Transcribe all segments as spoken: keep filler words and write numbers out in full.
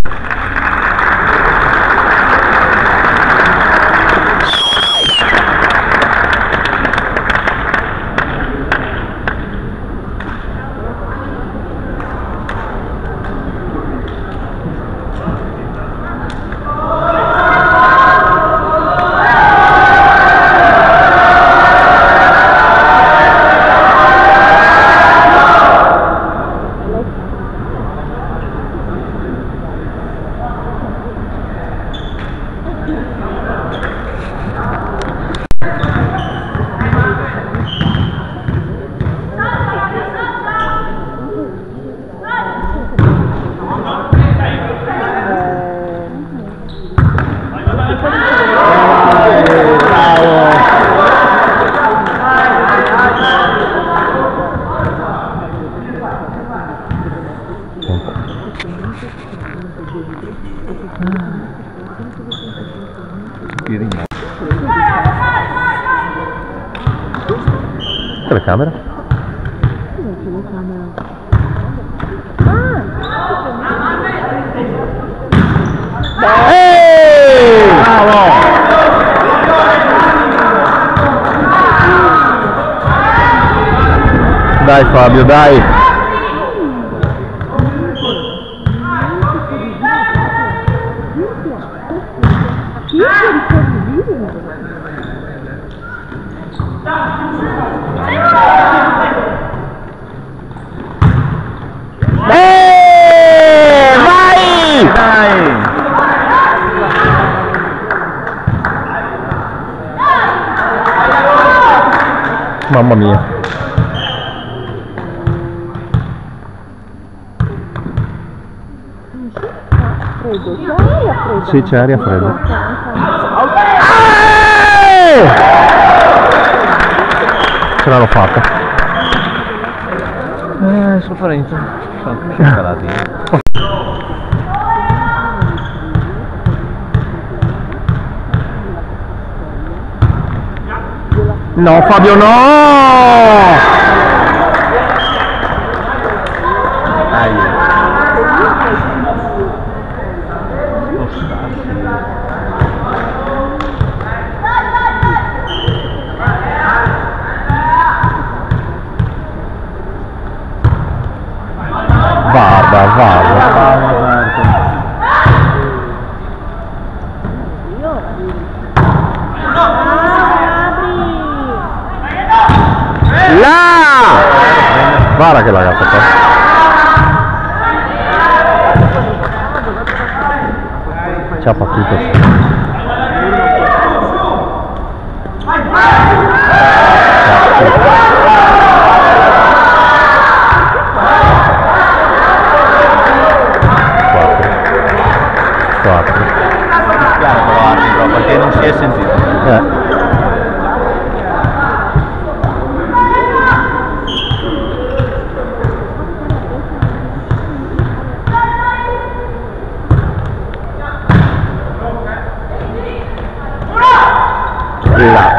Telecamera? Eeeh! Bravo! Dai Fabio, dai! Eh, vai! Dai! Mamma mia! Sì, c'è aria fredda. Ce l'hanno fatta. Eh, sofferenza. Sono calati. No, Fabio, no! Dai. Guarda, guarda. Là! Guarda che ragazza qua. Ci ha fatto. Perché non si è sentito. Eh. Là.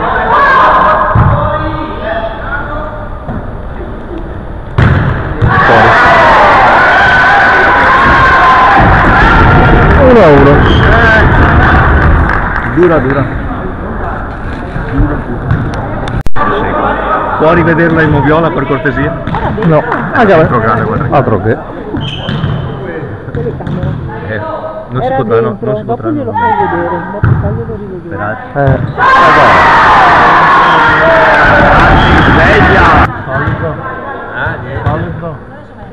uno a uno. Dura, dura. Può rivederla in moviola per cortesia? No, anche a me. Altro grande, guarda. Altro che. Eh, non si potranno, non si Dopo glielo potranno. fai vedere, dopo faglielo rivedere. Per altri. Eh. Sveglia! Solito. Ah, niente. Solito.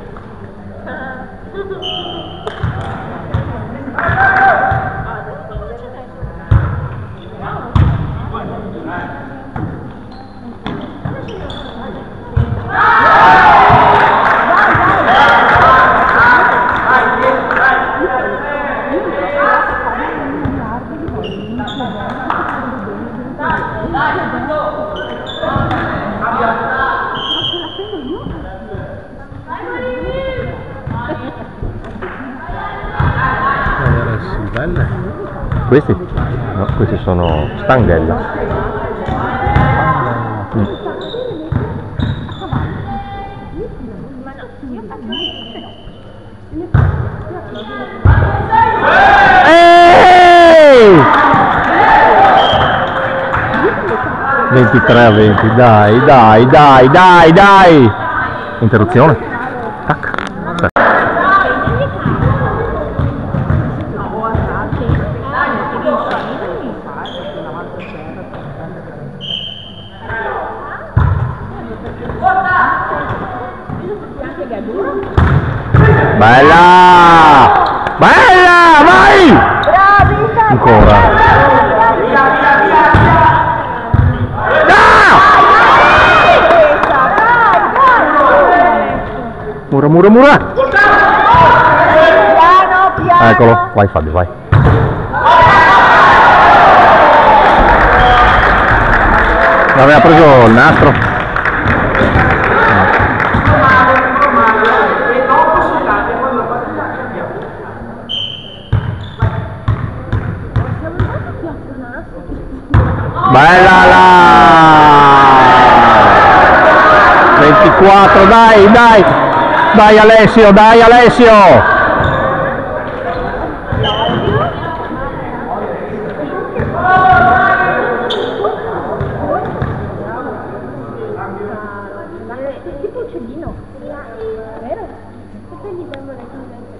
Belle. Questi? No, questi sono Stanghella. Mm. Ma no, io faccio ventitré a venti, dai, dai, dai, dai, dai! Interruzione. Tac. Bella! Bella! Vai! Ancora. Mura, mura, mura! Piano, piano! Eccolo, vai Fabio, vai. Aveva preso il nastro. Bella là! ventiquattro, dai, dai! Dai Alessio, dai Alessio! Tipo uccellino, vero? Perché gli vengono le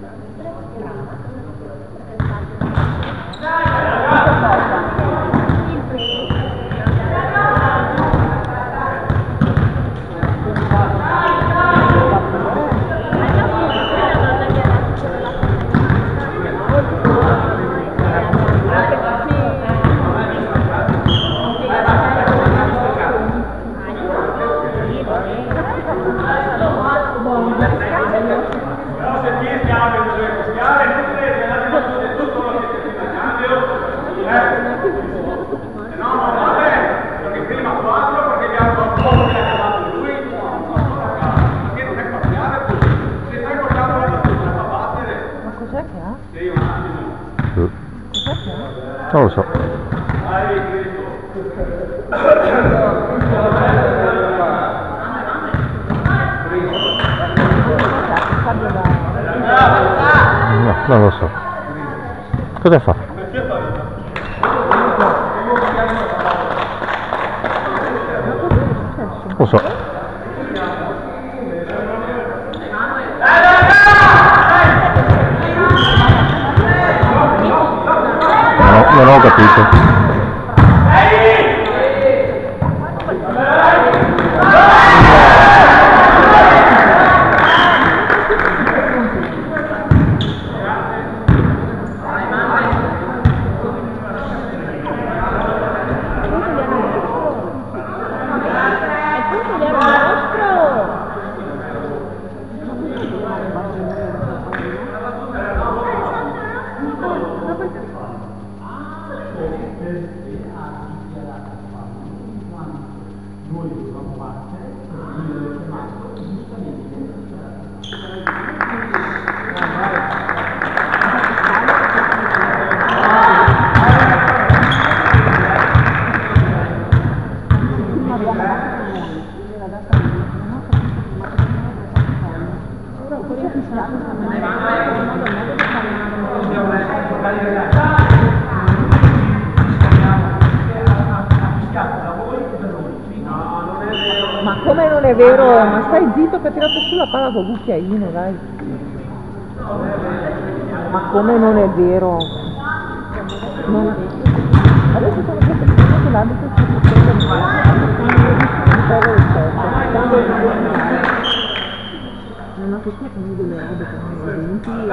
Non lo so. No, non lo so. Cosa fa? Non lo so. No, non ho capito. Ma come non è vero? Ma stai zitto che ha tirato sulla palla col cucchiaino, dai. Ma come non è vero? Non... Adesso sono sempre che l'arbitro si prende il non ho capito come delle robe che non ho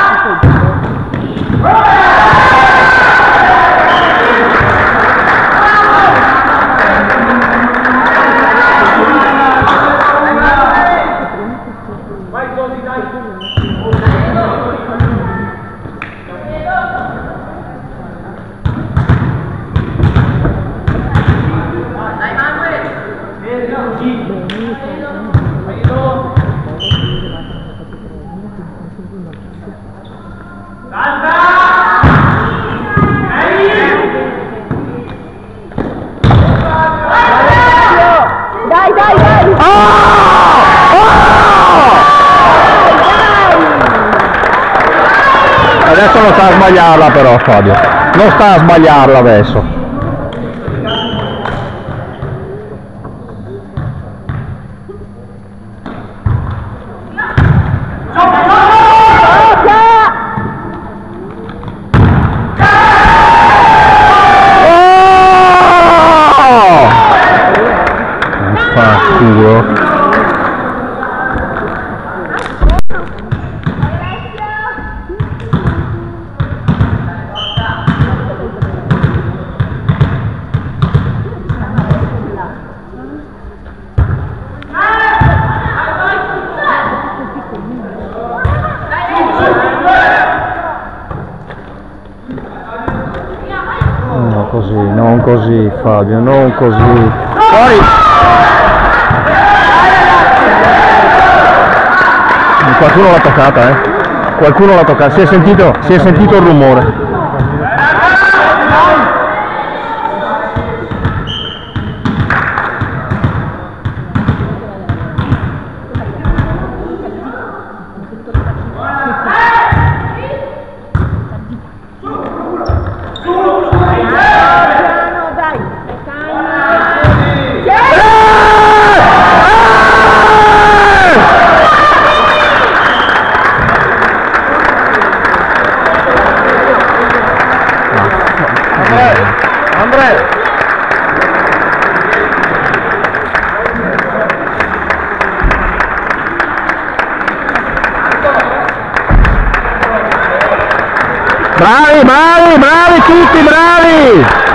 Dai, dai, dai! Oh! Oh! Adesso non sta a sbagliarla però Fabio. Non sta a sbagliarla adesso. così Fabio, non così. Fuori! Qualcuno l'ha toccata, eh? Qualcuno l'ha toccata, si è sentito, si è sentito il rumore. Bravi, bravi, bravi tutti, bravi!